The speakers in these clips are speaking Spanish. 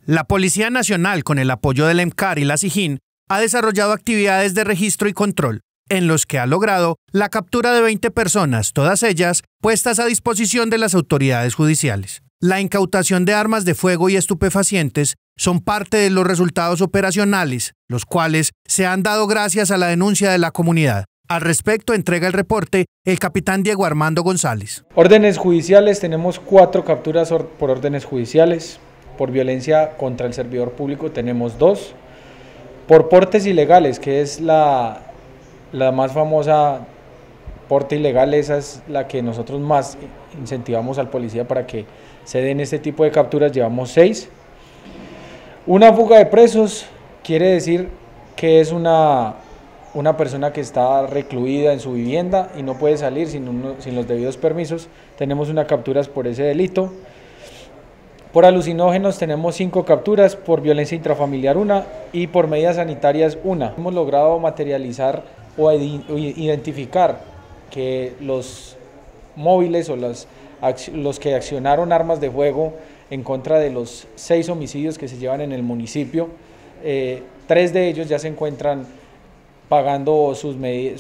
La Policía Nacional, con el apoyo del EMCAR y la SIJIN, ha desarrollado actividades de registro y control, en los que ha logrado la captura de 20 personas, todas ellas puestas a disposición de las autoridades judiciales. La incautación de armas de fuego y estupefacientes son parte de los resultados operacionales, los cuales se han dado gracias a la denuncia de la comunidad. Al respecto, entrega el reporte el capitán Diego Armando González. Órdenes judiciales, tenemos 4 capturas por órdenes judiciales. Por violencia contra el servidor público tenemos 2. Por portes ilegales, que es la más famosa, porte ilegal, esa es la que nosotros más incentivamos al policía para que se den este tipo de capturas, llevamos 6. Una fuga de presos quiere decir que es una persona que está recluida en su vivienda y no puede salir sin los debidos permisos. Tenemos una captura por ese delito. Por alucinógenos tenemos 5 capturas, por violencia intrafamiliar 1 y por medidas sanitarias 1. Hemos logrado materializar o identificar que los móviles o los que accionaron armas de fuego en contra de los 6 homicidios que se llevan en el municipio, 3 de ellos ya se encuentran pagando sus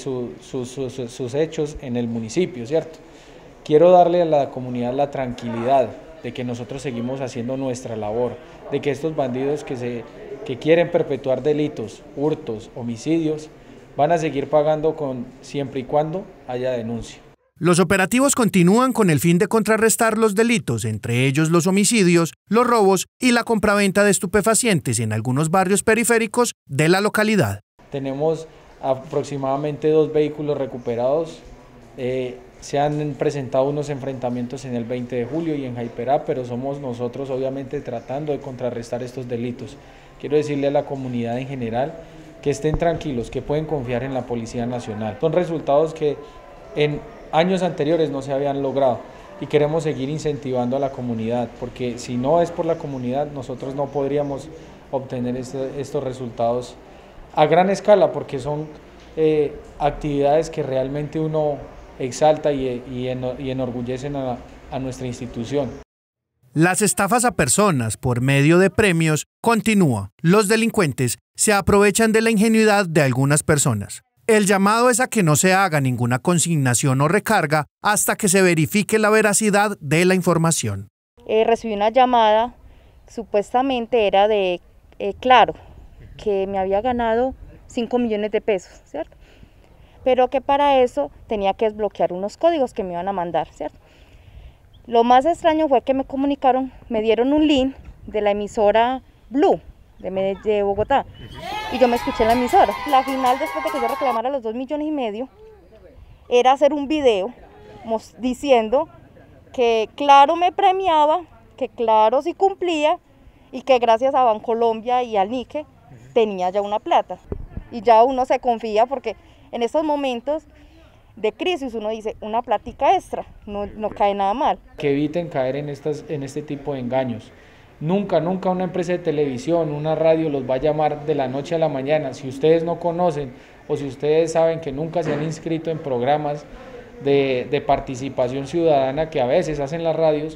hechos en el municipio, ¿cierto? Quiero darle a la comunidad la tranquilidad de que nosotros seguimos haciendo nuestra labor, de que estos bandidos que quieren perpetuar delitos, hurtos, homicidios, van a seguir pagando siempre y cuando haya denuncia. Los operativos continúan con el fin de contrarrestar los delitos, entre ellos los homicidios, los robos y la compraventa de estupefacientes en algunos barrios periféricos de la localidad. Tenemos aproximadamente 2 vehículos recuperados. Se han presentado unos enfrentamientos en el 20 de julio y en Jaiperá, pero somos nosotros obviamente tratando de contrarrestar estos delitos. Quiero decirle a la comunidad en general que estén tranquilos, que pueden confiar en la Policía Nacional. Son resultados que en años anteriores no se habían logrado y queremos seguir incentivando a la comunidad, porque si no es por la comunidad nosotros no podríamos obtener estos resultados a gran escala, porque son actividades que realmente uno exalta y enorgullecen a nuestra institución. Las estafas a personas por medio de premios continúan. Los delincuentes se aprovechan de la ingenuidad de algunas personas. El llamado es a que no se haga ninguna consignación o recarga hasta que se verifique la veracidad de la información. Recibí una llamada, supuestamente era de Claro, que me había ganado 5 millones de pesos, ¿cierto? Pero que para eso tenía que desbloquear unos códigos que me iban a mandar, ¿cierto? Lo más extraño fue que me comunicaron, me dieron un link de la emisora Blue de Bogotá, y yo me escuché en la emisora. La final, después de que yo reclamara los 2,5 millones, era hacer un video diciendo que Claro me premiaba, que Claro sí cumplía y que gracias a Bancolombia y al Nique tenía ya una plata. Y ya uno se confía porque en estos momentos de crisis uno dice, una plática extra, no cae nada mal. Que eviten caer en este tipo de engaños. Nunca una empresa de televisión, una radio los va a llamar de la noche a la mañana. Si ustedes no conocen o si ustedes saben que nunca se han inscrito en programas de participación ciudadana que a veces hacen las radios,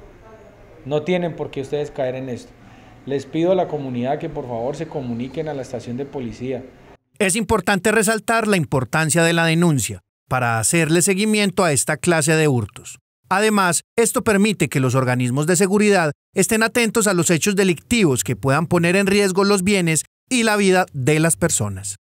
no tienen por qué ustedes caer en esto. Les pido a la comunidad que por favor se comuniquen a la estación de policía. Es importante resaltar la importancia de la denuncia para hacerle seguimiento a esta clase de hurtos. Además, esto permite que los organismos de seguridad estén atentos a los hechos delictivos que puedan poner en riesgo los bienes y la vida de las personas.